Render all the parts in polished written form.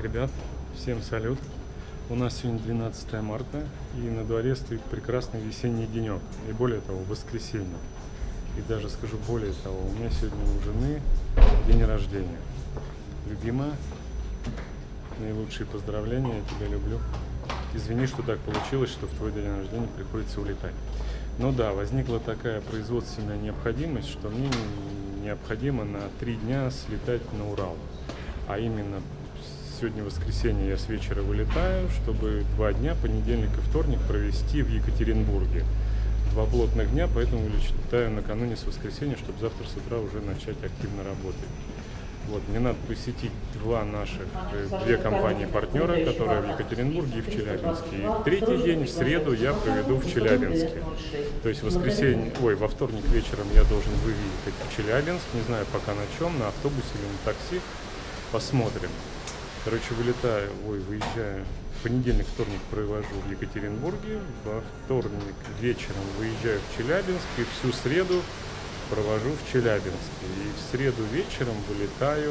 ребят, всем салют. У нас сегодня 12 марта, и на дворе стоит прекрасный весенний денек, и более того, воскресенье. И даже скажу более того, у меня сегодня у жены день рождения. Любимая, наилучшие поздравления, я тебя люблю. Извини, что так получилось, что в твой день рождения приходится улетать. Но да, возникла такая производственная необходимость, что мне необходимо на 3 дня слетать на Урал. А именно, сегодня воскресенье, я с вечера вылетаю, чтобы 2 дня, понедельник и вторник, провести в Екатеринбурге. 2 плотных дня, поэтому вылетаю накануне с воскресенья, чтобы завтра с утра уже начать активно работать. Вот, мне надо посетить две компании-партнера, которые в Екатеринбурге и в Челябинске. И третий день, в среду, я проведу в Челябинске. То есть во вторник вечером я должен выехать в Челябинск, не знаю пока на чем, на автобусе или на такси, посмотрим. Короче, выезжаю, в понедельник, вторник провожу в Екатеринбурге, во вторник вечером выезжаю в Челябинск и всю среду провожу в Челябинске. И в среду вечером вылетаю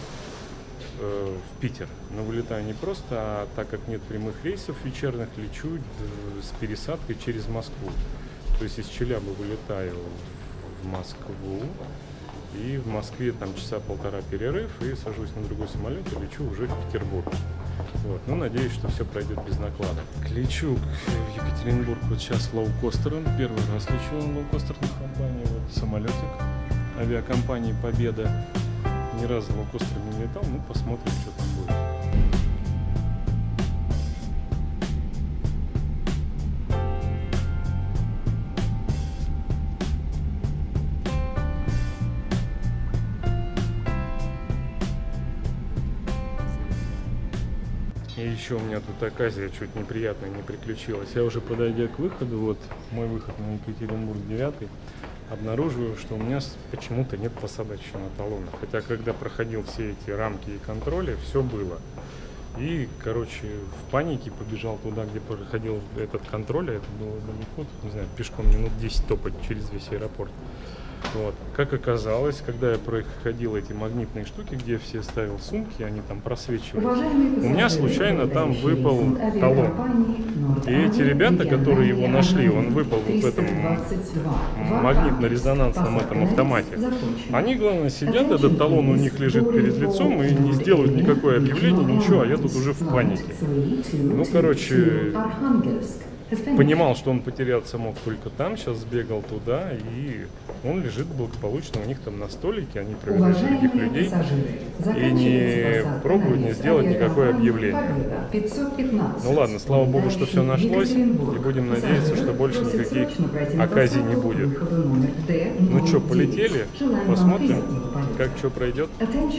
в Питер. Но вылетаю не просто, а так как нет прямых рейсов вечерних, лечу с пересадкой через Москву. То есть из Челябы вылетаю в Москву. И в Москве там часа полтора перерыв, и сажусь на другой самолет и лечу уже в Петербург. Вот. Ну, надеюсь, что все пройдет без накладок. Лечу в Екатеринбург вот сейчас лоукостером. Первый раз лечу на лоукостерной компании. Вот самолетик авиакомпании «Победа». Ни разу лоукостером не летал, ну посмотрим, что там будет. И еще у меня тут оказия чуть неприятная не приключилась. Я уже подойдя к выходу, вот мой выход на Екатеринбург 9, обнаруживаю, что у меня почему-то нет посадочного талона. Хотя, когда проходил все эти рамки и контроли, все было. И, короче, в панике побежал туда, где проходил этот контроль, а это было далеко, не знаю, пешком минут 10 топать через весь аэропорт. Вот. Как оказалось, когда я проходил эти магнитные штуки, где все ставил сумки, они там просвечивались, у меня случайно там выпал талон. И эти ребята, которые его нашли, он выпал вот в этом магнитно-резонансном этом автомате. Они, главное, сидят, этот талон у них лежит перед лицом и не сделают никакое объявление, ничего, а я тут уже в панике. Ну, короче, понимал, что он потеряться мог только там, сейчас сбегал туда, и он лежит благополучно у них там на столике, они проверяют других людей и не пробуют не сделать никакое объявление. Ну ладно, слава богу, что все нашлось, и будем надеяться, что больше никаких оказий не будет. Ну что, полетели, посмотрим, как что пройдет.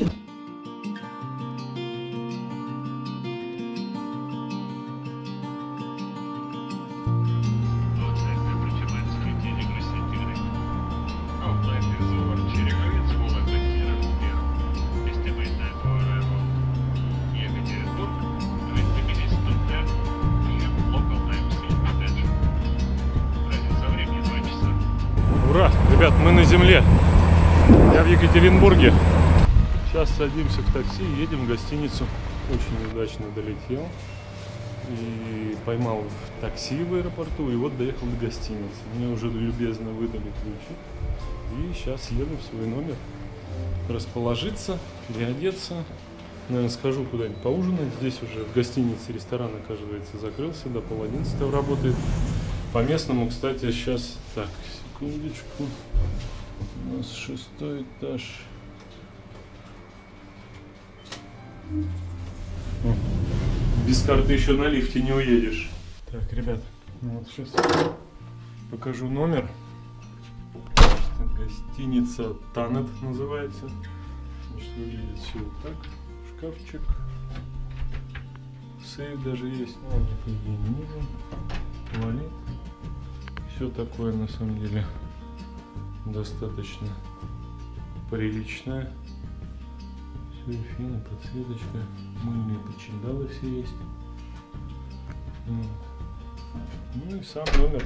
Ура! Ребят, мы на земле. Я в Екатеринбурге. Сейчас садимся в такси и едем в гостиницу. Очень удачно долетел. И поймал такси в аэропорту. И вот доехал до гостиницы. Мне уже любезно выдали ключи. И сейчас еду в свой номер. Расположиться, переодеться. Наверное, схожу куда-нибудь поужинать. Здесь уже в гостинице ресторан, оказывается, закрылся. До 10:30 работает. По местному, кстати, сейчас... Так, секундочку. У нас 6-й этаж. Без карты еще на лифте не уедешь. Так, ребят, ну вот сейчас покажу номер. Гостиница Танет называется. Значит, выглядит все вот так. Шкафчик. Сейф даже есть. Но он мне, по идее, не нужен. Туалет. Все такое, на самом деле, достаточно приличное. Серфина, подсветочка, мыльные причиндалы все есть. Ну и сам номер.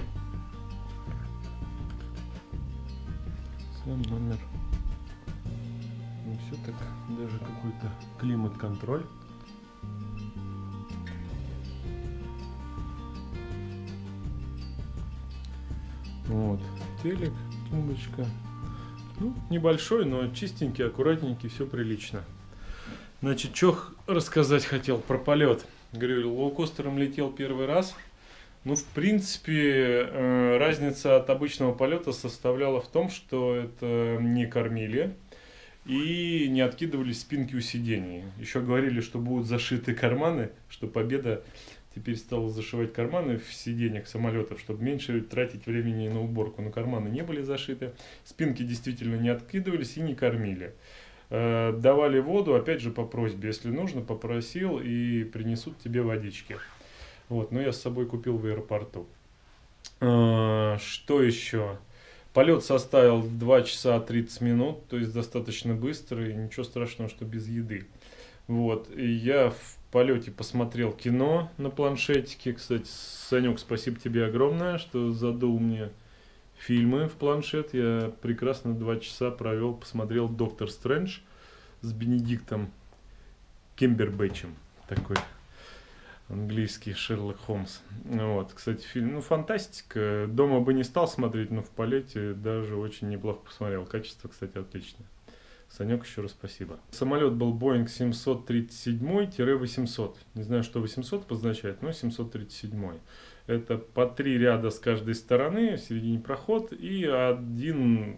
Ну, все так, даже какой-то климат-контроль Вот, телек, тумбочка. Ну, небольшой, но чистенький, аккуратненький, все прилично. Значит, что рассказать хотел про полет. Говорю, лоукостером летел первый раз. Ну, в принципе, разница от обычного полета составляла в том, что это не кормили и не откидывались спинки у сидений. Еще говорили, что будут зашиты карманы, что Победа теперь стала зашивать карманы в сиденьях самолетов, чтобы меньше тратить времени на уборку. Но карманы не были зашиты, спинки действительно не откидывались и не кормили. Давали воду, опять же, по просьбе. Если нужно, попросил и принесут тебе водички. Вот, но я с собой купил в аэропорту. Что еще? Полет составил 2 часа 30 минут, то есть достаточно быстро, и ничего страшного, что без еды. Вот, и я в полете посмотрел кино на планшетике. Кстати, Санек, спасибо тебе огромное, что задул мне фильмы в планшет. Я прекрасно 2 часа провел, посмотрел «Доктор Стрэндж» с Бенедиктом Камбербэтчем, такой английский Шерлок Холмс. Вот, кстати, фильм, ну, фантастика. Дома бы не стал смотреть, но в полете даже очень неплохо посмотрел. Качество, кстати, отличное. Санек, еще раз спасибо. Самолет был Boeing 737-800. Не знаю, что 800 обозначает, но 737. Это по 3 ряда с каждой стороны, в середине проход и один,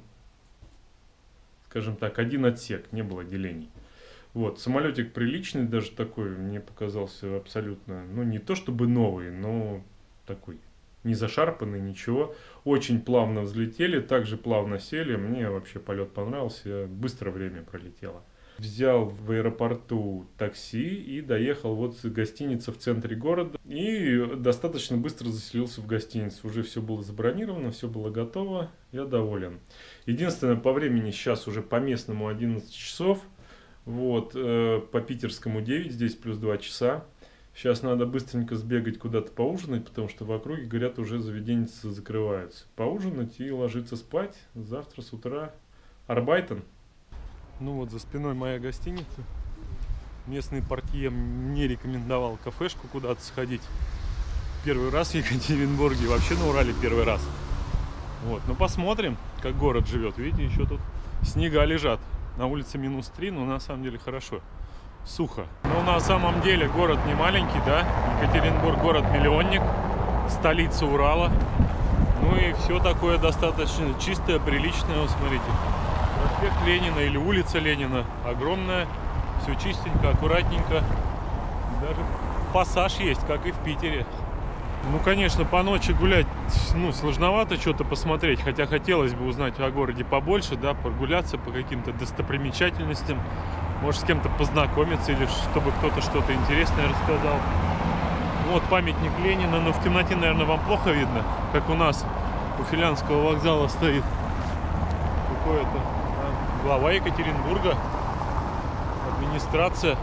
скажем так, один отсек, не было делений. Вот, самолетик приличный, даже такой, мне показался абсолютно, ну, не то чтобы новый, но такой, не зашарпанный, ничего. Очень плавно взлетели, также плавно сели, мне вообще полет понравился, быстро время пролетело. Взял в аэропорту такси и доехал вот с гостиницы в центре города. И достаточно быстро заселился в гостиницу. Уже все было забронировано, все было готово, я доволен. Единственное, по времени сейчас уже по местному 11 часов. Вот, по питерскому 9, здесь плюс 2 часа. Сейчас надо быстренько сбегать куда-то поужинать, потому что в округе, говорят, уже заведения закрываются. Поужинать и ложиться спать. Завтра с утра Арбайтен. Ну вот, за спиной моя гостиница. Местный портье мне рекомендовал кафешку куда-то сходить. Первый раз в Екатеринбурге, вообще на Урале первый раз. Вот, ну посмотрим, как город живет. Видите, еще тут снега лежат. На улице -3, но на самом деле хорошо. Сухо. Но на самом деле город не маленький, да? Екатеринбург город-миллионник, столица Урала. Ну и все такое достаточно чистое, приличное. Вот смотрите, проспект Ленина или улица Ленина огромная. Все чистенько, аккуратненько. Даже пассаж есть, как и в Питере. Ну, конечно, по ночи гулять, ну, сложновато что-то посмотреть, хотя хотелось бы узнать о городе побольше, да, прогуляться по каким-то достопримечательностям, может, с кем-то познакомиться или чтобы кто-то что-то интересное рассказал. Вот памятник Ленина, но в темноте, наверное, вам плохо видно, как у нас у Филянского вокзала стоит какое-то глава Екатеринбурга, администрация.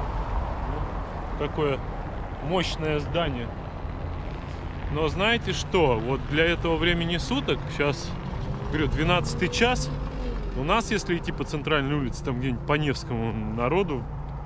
Какое мощное здание. Но знаете что, вот для этого времени суток, сейчас, говорю, 12 час, у нас, если идти по центральной улице, там где-нибудь по Невскому, народу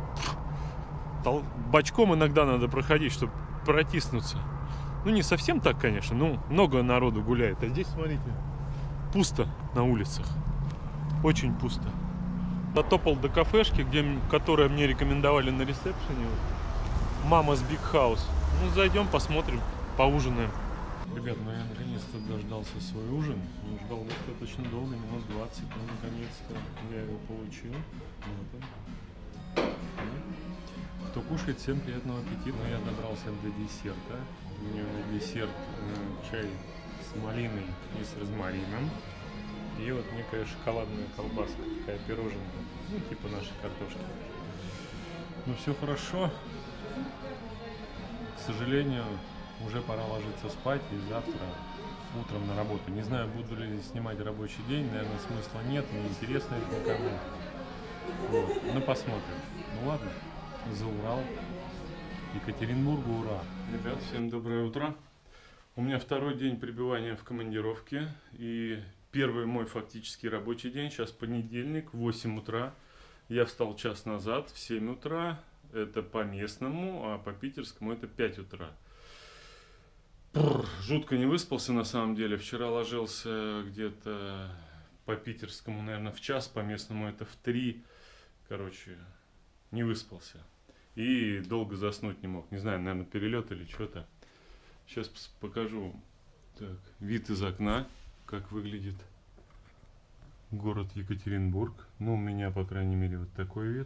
бочком иногда надо проходить, чтобы протиснуться. Ну, не совсем так, конечно, но много народу гуляет. А здесь, смотрите, пусто на улицах, очень пусто. Дотопал до кафешки, которую мне рекомендовали на ресепшене, Mama's Big House. Ну, зайдем, посмотрим. Поужинаем. Ребят, ну я наконец-то дождался свой ужин. Ждал достаточно долго, минут 20, но наконец-то я его получил. Вот он. Кто кушает, всем приятного аппетита. Я добрался до десерта. У меня на десерт чай с малиной и с розмарином. И вот некая шоколадная колбаска, такая пироженка. Ну, типа нашей картошки. Ну все хорошо. К сожалению, уже пора ложиться спать, и завтра утром на работу. Не знаю, буду ли снимать рабочий день, наверное, смысла нет, неинтересно это никому. Вот. Ну, посмотрим. Ну ладно, за Урал. Екатеринбургу ура! Ребят, всем доброе утро. У меня второй день пребывания в командировке, и первый мой фактически рабочий день. Сейчас понедельник, 8 утра. Я встал час назад, в 7 утра. это по местному, а по питерскому это 5 утра. Жутко не выспался на самом деле. Вчера ложился где-то по питерскому, наверное, в час, по местному это в 3. Короче, не выспался. И долго заснуть не мог. Не знаю, наверное, перелет или что-то. Сейчас покажу так, вид из окна, как выглядит город Екатеринбург. Ну, у меня, по крайней мере, вот такой вид.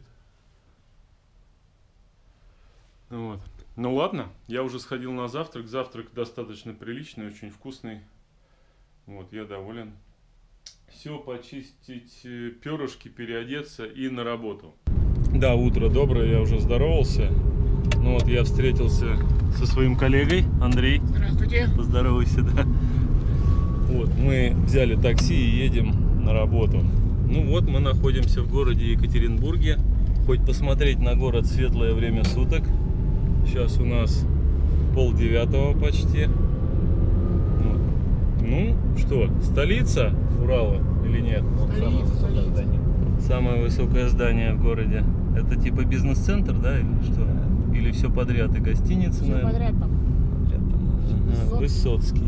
Вот. Ну ладно, я уже сходил на завтрак. Завтрак достаточно приличный, очень вкусный. Вот, я доволен. Все, почистить перышки, переодеться и на работу. Да, утро доброе, я уже здоровался. Ну вот, я встретился со своим коллегой, Андрей. Здравствуйте. Поздоровайся, да. Вот, мы взяли такси и едем на работу. Ну вот, мы находимся в городе Екатеринбурге. Хоть посмотреть на город в светлое время суток. Сейчас у нас 8:30 почти. Вот. Ну что, столица Урала или нет? Столица. Самое высокое здание в городе. Это типа бизнес-центр, да, или что? Или все подряд, и гостиницы, Все наверное? подряд там. Ага, Высоцкий.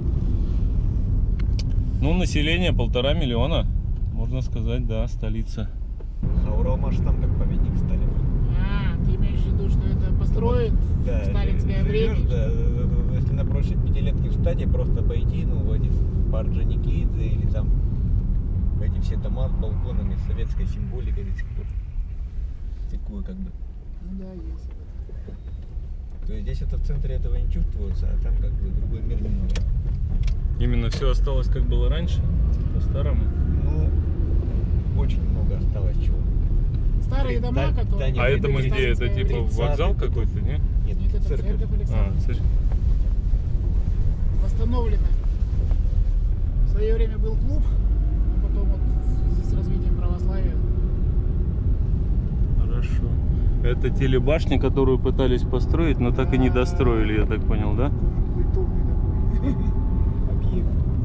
Ну, население 1,5 миллиона, можно сказать, да, столица. А Уралмаш там как памятник Сталину. А, ты имеешь в виду, что это построен в сталинское время? Да, если на прошлой пятилетке встать и просто пойти, ну, в эти Орджоникидзе или там эти все дома с балконами, с советской символикой до сих пор. Такое как бы. Ну да, есть. То есть здесь это в центре этого не чувствуется, а там как бы другой мир немного. Именно все осталось как было раньше, по-старому. Ну, очень много осталось чего. Старые дома, Да, которые... да, А нет, это мы где? Это типа вокзал какой-то, не? Нет, Нет, это церковь. церковь Александра. церковь. Восстановлена. В свое время был клуб, а потом вот в связи с развитием православия. Хорошо. Это телебашня, которую пытались построить, но так и не достроили, я так понял, да? Культурный такой объект.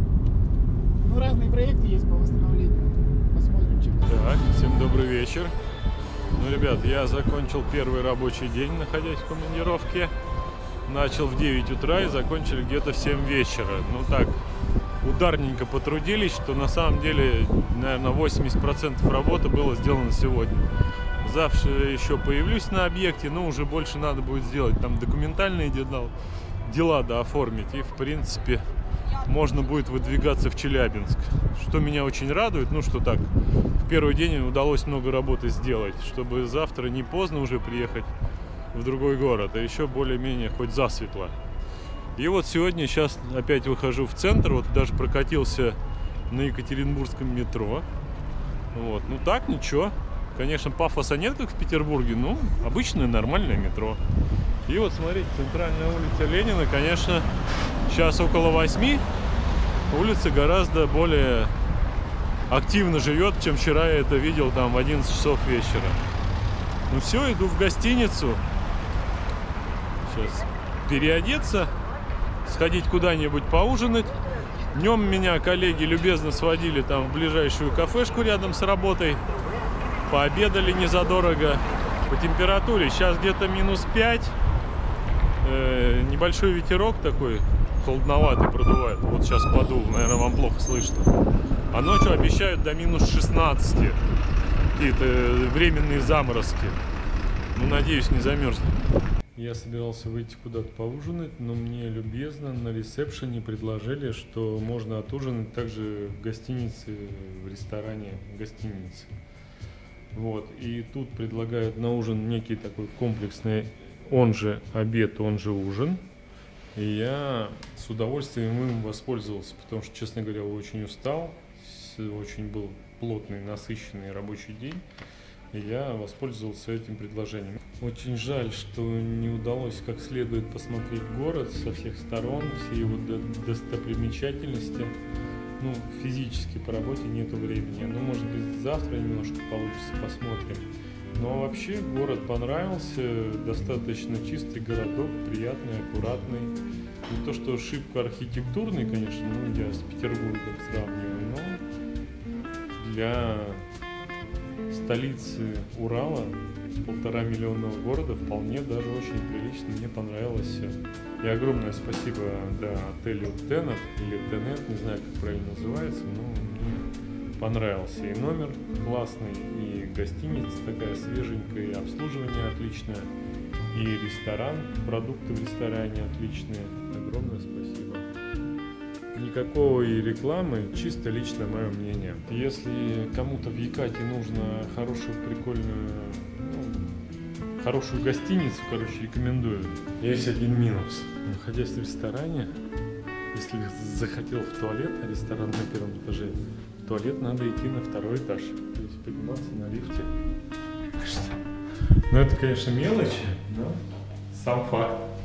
Ну, разные проекты есть по восстановлению. Посмотрим, чем. Так, всем добрый вечер. Ну, ребят, я закончил первый рабочий день, находясь в командировке. Начал в 9 утра и закончили где-то в 7 вечера. Ну так, ударненько потрудились, что на самом деле, наверное, 80% работы было сделано сегодня. Завтра еще появлюсь на объекте, но уже больше надо будет сделать там документальные дела дооформить. И, в принципе, можно будет выдвигаться в Челябинск. Что меня очень радует, ну что так, в первый день удалось много работы сделать, чтобы завтра не поздно уже приехать в другой город, а еще более-менее хоть засветло. И вот сегодня, сейчас опять выхожу в центр, вот даже прокатился на Екатеринбургском метро. Вот, ну так, ничего. Конечно, пафоса нет, как в Петербурге, но обычное нормальное метро. И вот смотрите, центральная улица Ленина, конечно, сейчас около 8. Улица гораздо более активно живет, чем вчера я это видел там в 11 часов вечера. Ну все, иду в гостиницу. Сейчас переодеться, сходить куда-нибудь поужинать. Днем меня коллеги любезно сводили там в ближайшую кафешку рядом с работой. Пообедали незадорого. По температуре сейчас где-то -5. Небольшой ветерок такой, холодноватый продувает. Вот сейчас подул, наверное, вам плохо слышно. А ночью обещают до -16. Какие-то временные заморозки. Ну, надеюсь, не замерзнет. Я собирался выйти куда-то поужинать, но мне любезно на ресепшене предложили, что можно отужинать также в гостинице, в ресторане гостиницы. Вот, и тут предлагают на ужин некий такой комплексный, он же обед, он же ужин. И я с удовольствием им воспользовался, потому что, честно говоря, очень устал, очень был плотный, насыщенный рабочий день. И я воспользовался этим предложением. Очень жаль, что не удалось как следует посмотреть город со всех сторон, все его достопримечательности. Ну, физически по работе нету времени. Ну, может быть, завтра немножко получится, посмотрим. Но вообще город понравился, достаточно чистый городок, приятный, аккуратный. Не то, что шибко архитектурный, конечно, ну, я с Петербургом сравниваю, но для столицы Урала, 1,5-миллионного города, вполне даже очень прилично, мне понравилось все. И огромное спасибо отелю Тенет или Тенет, не знаю, как правильно называется, но мне понравился и номер классный, и гостиница такая свеженькая, и обслуживание отличное, и ресторан, продукты в ресторане отличные. Огромное спасибо. Никакой рекламы, чисто лично мое мнение. Если кому-то в Якатии нужно хорошую, прикольную, хорошую гостиницу, рекомендую. Есть один минус. Находясь в ресторане, если захотел в туалет, а ресторан на первом этаже, в туалет надо идти на второй этаж, то есть подниматься на лифте. Ну это, конечно, мелочи, но сам факт.